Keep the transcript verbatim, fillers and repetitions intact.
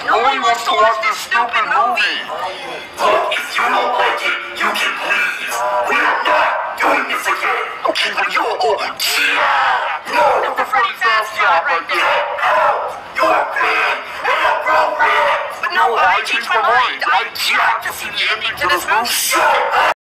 No one wants to watch this stupid movie. Look, if you don't like it, you can leave. We are not doing this again. Okay, but you're all... Yeah! No! That's the Freddy Fazbear right there. Out! You are banned and appropriate! But no, I changed my mind. I have to see the ending to this movie. Shut up!